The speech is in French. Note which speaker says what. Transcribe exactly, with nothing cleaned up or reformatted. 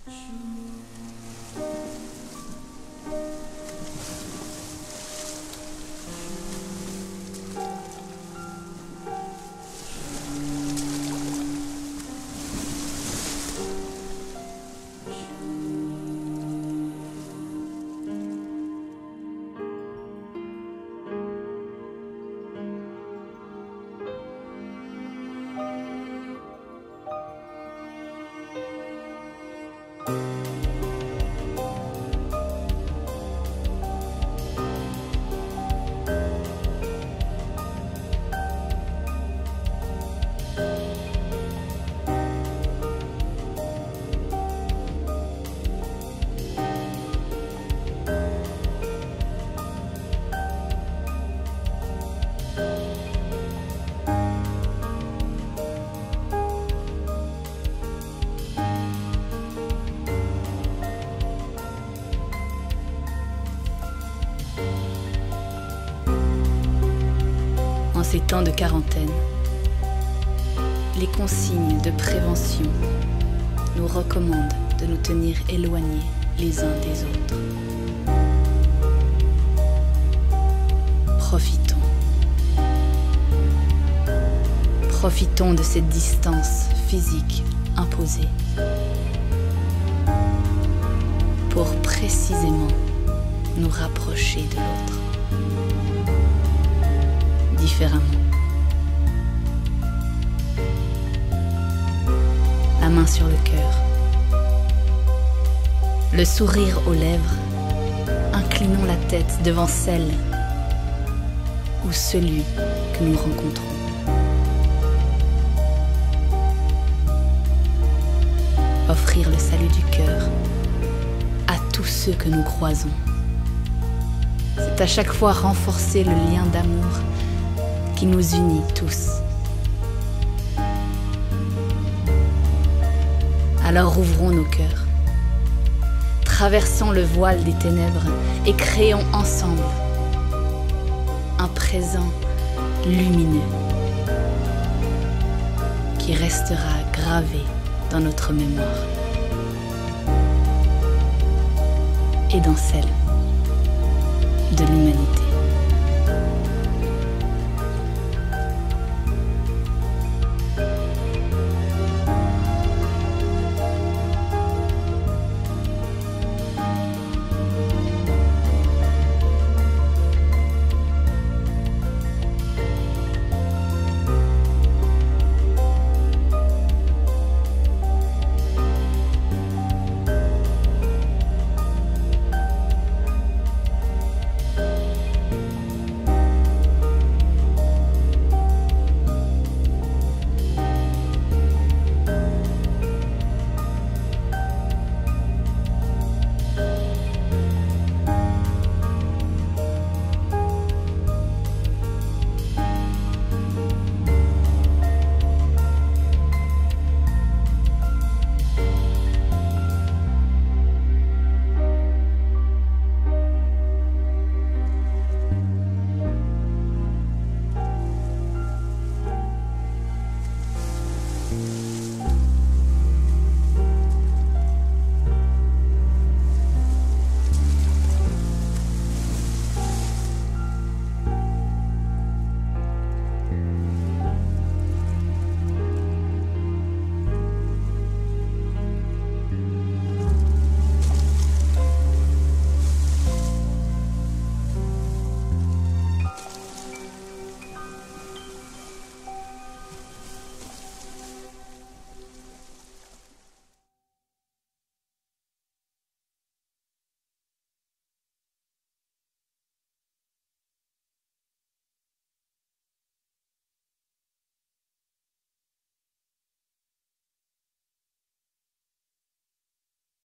Speaker 1: En ces temps de quarantaine, les consignes de prévention nous recommandent de nous tenir éloignés les uns des autres. Profitons. Profitons de cette distance physique imposée pour précisément nous rapprocher de l'autre. Différemment. La main sur le cœur, le sourire aux lèvres, inclinons la tête devant celle ou celui que nous rencontrons. Offrir le salut du cœur à tous ceux que nous croisons. C'est à chaque fois renforcer le lien d'amour qui nous unit tous. Alors ouvrons nos cœurs, traversons le voile des ténèbres et créons ensemble un présent lumineux qui restera gravé dans notre mémoire et dans celle de l'humanité.